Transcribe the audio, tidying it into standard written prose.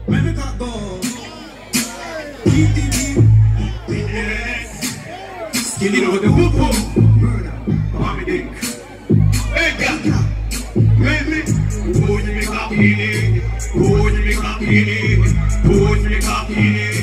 Let me cut go. Skinny with the whoop murder. Mommy dick. Hey, God. Baby. Push me cocky. Push me cocky. Push me cocky.